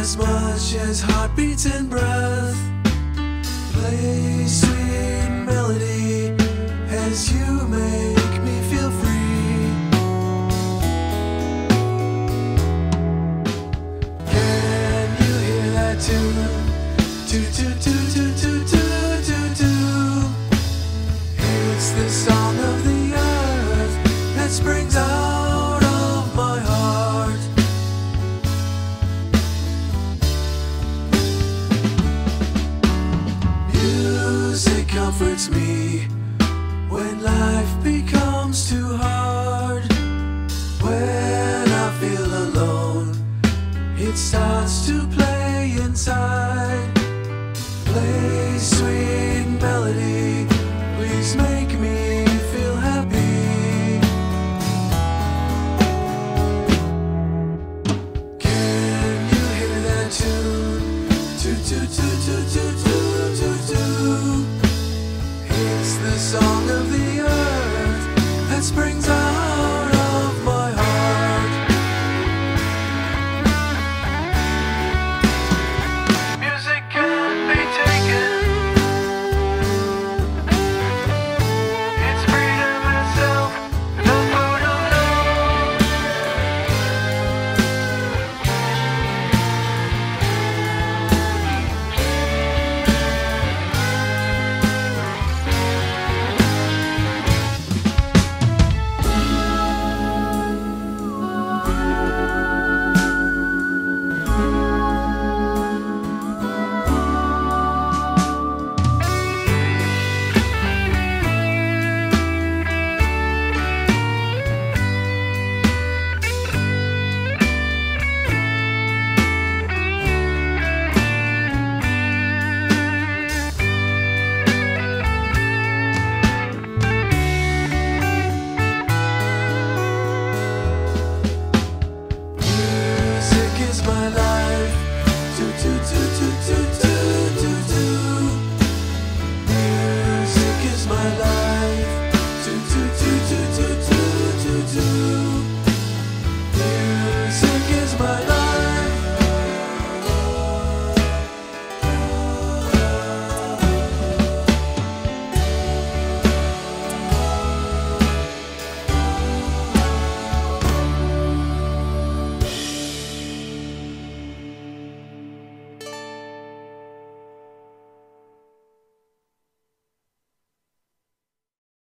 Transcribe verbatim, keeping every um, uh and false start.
as much as heartbeats and breath. Play sweet melody as you make me feel free. Can you hear that tune? Toot toot toot toot toot toot toot toot. It's the song of the earth that springs out of my heart. Music comforts me when life becomes too hard. When I feel alone, it starts to play inside. Play sweet melody, please make me feel happy. Can you hear that tune? Toot toot toot.